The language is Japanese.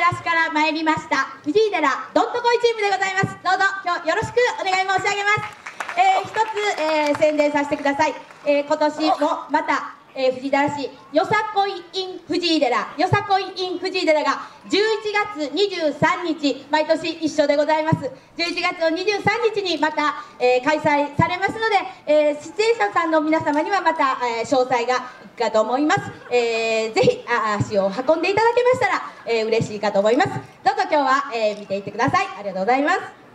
市から参りました藤井寺どんとこいチームでございます。どうぞ今日よろしくお願い申し上げます。一つ、宣伝させてください。今年もまた、藤井寺市よさこい in 藤井寺よさこい in 藤井寺が11月23日毎年一緒でございます。11月の23日にまた、開催されますので、出演者さんの皆様にはまた、詳細がいくかと思います。ぜひ足を運んでいただけましたら、嬉しいかと思います。どうぞ今日は、見ていってください。ありがとうございます。